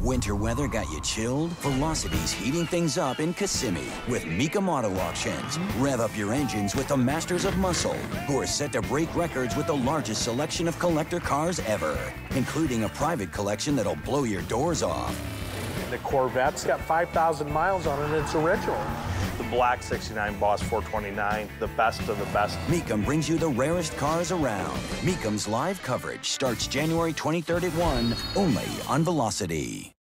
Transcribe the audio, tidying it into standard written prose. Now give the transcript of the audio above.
Winter weather got you chilled? Velocity's heating things up in Kissimmee with Mecum Auto Auctions. Rev up your engines with the Masters of Muscle, who are set to break records with the largest selection of collector cars ever, including a private collection that'll blow your doors off. The Corvette's got 5,000 miles on it, and it's original. The black 69 Boss 429, the best of the best. Mecum brings you the rarest cars around. Mecum's live coverage starts January 23rd at 1, only on Velocity.